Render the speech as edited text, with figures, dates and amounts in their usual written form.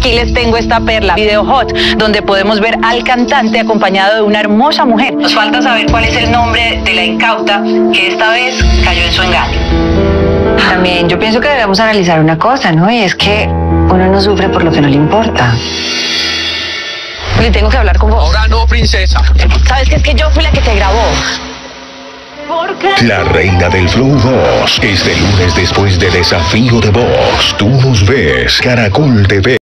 aquí les tengo esta perla, video hot, donde podemos ver al cantante acompañado de una hermosa mujer. Nos falta saber cuál es el nombre de la incauta que esta vez cayó en su engaño. También yo pienso que debemos analizar una cosa, ¿no? Y es que uno no sufre por lo que no le importa. Le tengo que hablar con vos. Ahora no, princesa. ¿Sabes qué? Es que yo fui la que te grabó. La reina del Flow 2. Este lunes después de Desafío de Voz. Tú nos ves. Caracol TV.